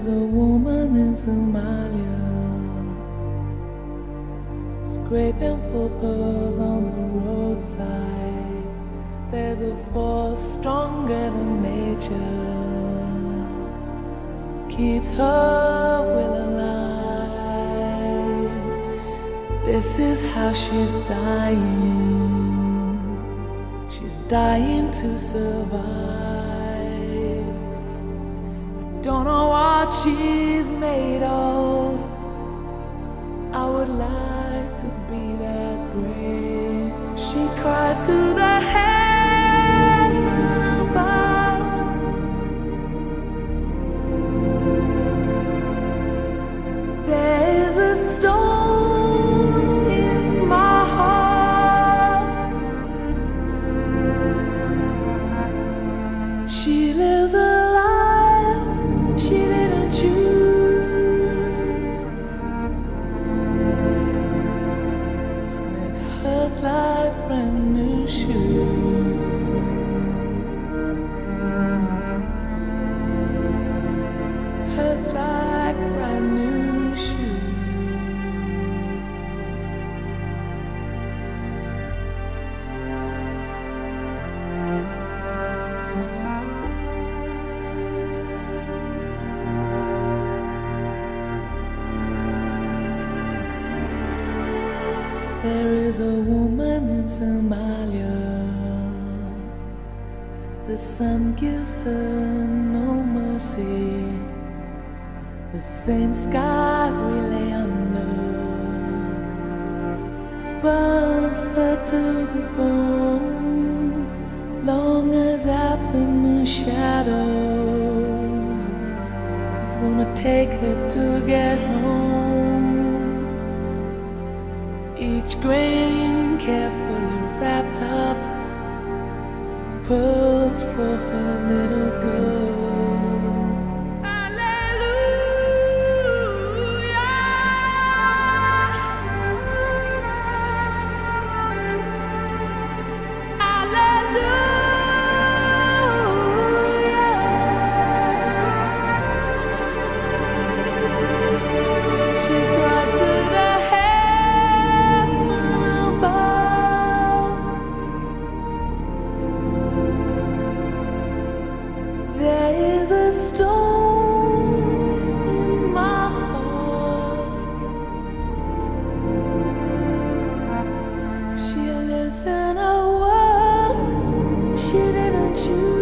is a woman in Somalia, scraping for pearls on the roadside. There's a force stronger than nature, keeps her will alive. This is how she's dying. She's dying to survive. Don't know what she's made of. I would like to be that brave. She cries to the heaven above. There's a stone in my heart. She lives a life she didn't choose, and it hurts like brand new shoes. Hurts like brand new shoes. There is a woman in Somalia. The sun gives her no mercy. The same sky we lay under burns her to the bone. Long as afternoon shadows, it's gonna take her to get home. Each grain carefully wrapped up, pearls for her little girl. There is a stone in my heart. She lives in a world she didn't choose.